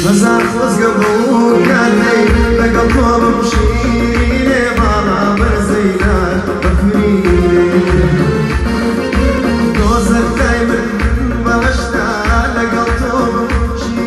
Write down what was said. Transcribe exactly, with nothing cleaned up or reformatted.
مزار خزقبو كالي لقلتو بمشيني بارا برزينا بفريني دوزك دايما بغشتا لقلتو بمشيني